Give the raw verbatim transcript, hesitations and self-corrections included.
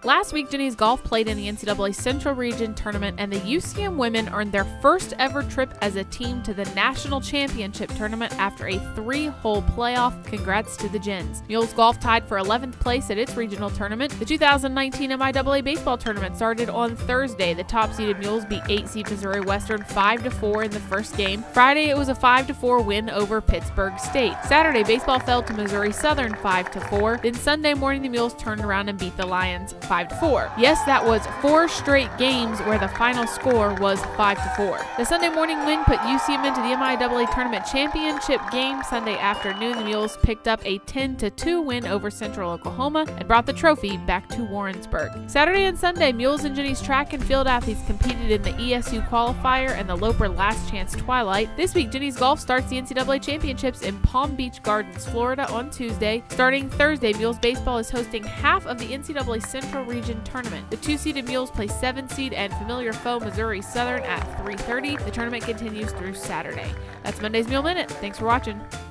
Last week, Jenny's Golf played in the N C double A Central Region Tournament, and the U C M women earned their first ever trip as a team to the National Championship Tournament after a three-hole playoff. Congrats to the Gens. Mules Golf tied for eleventh place at its regional tournament. The two thousand nineteen M I double A baseball tournament started on Thursday. The top-seeded Mules beat eight-seed Missouri Western five to four in the first game. Friday, it was a five to four win over Pittsburgh State. Saturday, baseball fell to Missouri Southern five to four. Then Sunday morning, the Mules turned around and beat the Lions five to four. Yes, that was four straight games where the final score was five to four. The Sunday morning win put U C M into the M I double A tournament championship game. Sunday afternoon, the Mules picked up a ten to two win over Central Oklahoma and brought the trophy back to Warrensburg. Saturday and Sunday, Mules and Jenny's track and field athletes competed in the E S U qualifier and the Loper Last Chance Twilight. This week, Jenny's Golf starts the N C double A championships in Palm Beach Gardens, Florida on Tuesday. Starting Thursday, Mules baseball is hosting half of the N C double A Central Region Tournament. The two-seeded Mules play seven-seed and familiar foe Missouri Southern at three thirty. The tournament continues through Saturday. That's Monday's Mule Minute. Thanks for watching.